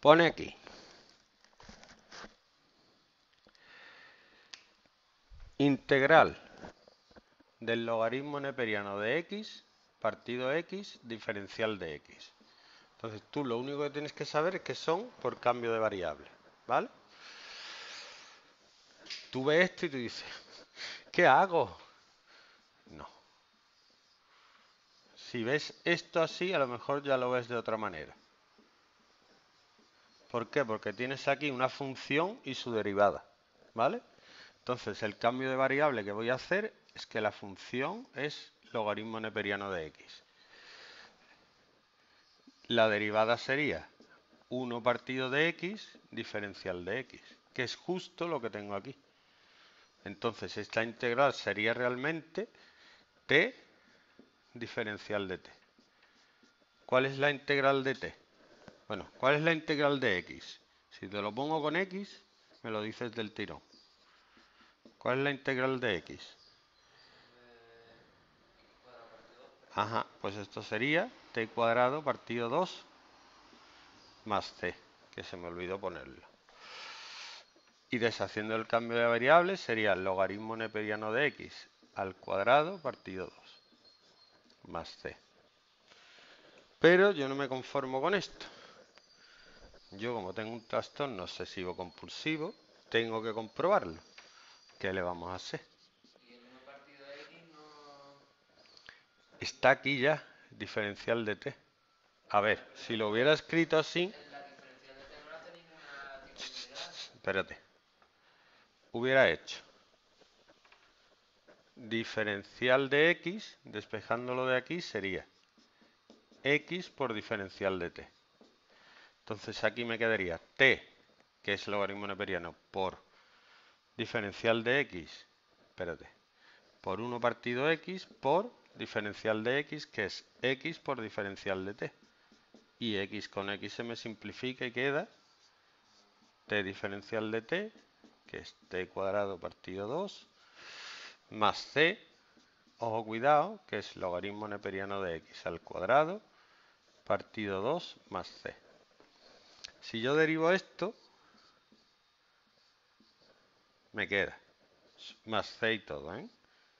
Pone aquí. Integral del logaritmo neperiano de x partido x diferencial de x. Entonces tú lo único que tienes que saber es que son por cambio de variable, ¿vale? Tú ves esto y tú dices, ¿qué hago? No. Si ves esto así, a lo mejor ya lo ves de otra manera. ¿Por qué? Porque tienes aquí una función y su derivada, ¿vale? Entonces el cambio de variable que voy a hacer es que la función es logaritmo neperiano de x. La derivada sería 1 partido de x diferencial de x, que es justo lo que tengo aquí. Entonces esta integral sería realmente t diferencial de t. ¿Cuál es la integral de t? Bueno, ¿cuál es la integral de x? Si te lo pongo con x, me lo dices del tirón. ¿Cuál es la integral de x? Ajá, pues esto sería t cuadrado partido 2 más c, que se me olvidó ponerlo. Y deshaciendo el cambio de variables sería el logaritmo neperiano de x al cuadrado partido 2 más c. Pero yo no me conformo con esto. Yo, como tengo un trastorno obsesivo compulsivo, tengo que comprobarlo. ¿Qué le vamos a hacer? Y el 1 partido de x no... Está aquí ya, diferencial de t. A ver, si lo hubiera escrito así, La diferencial de t no la hace ninguna discontinuidad. espérate, hubiera hecho diferencial de x, despejándolo de aquí, sería x por diferencial de t. Entonces aquí me quedaría t, que es logaritmo neperiano, por diferencial de x, espérate, por 1 partido x por diferencial de x, que es x por diferencial de t. Y x con x se me simplifica y queda t diferencial de t, que es t cuadrado partido 2, más c, ojo cuidado, que es logaritmo neperiano de x al cuadrado partido 2 más c. Si yo derivo esto, me queda más c y todo, ¿eh?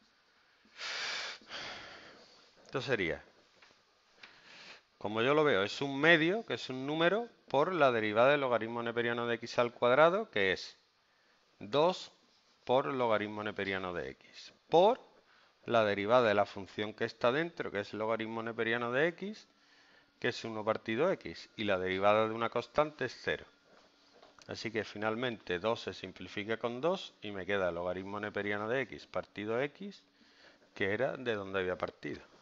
Esto sería, como yo lo veo, es un medio, que es un número, por la derivada del logaritmo neperiano de x al cuadrado, que es 2 por logaritmo neperiano de x, por la derivada de la función que está dentro, que es el logaritmo neperiano de x, que es 1 partido x, y la derivada de una constante es 0. Así que finalmente 2 se simplifica con 2 y me queda el logaritmo neperiano de x partido x, que era de donde había partido.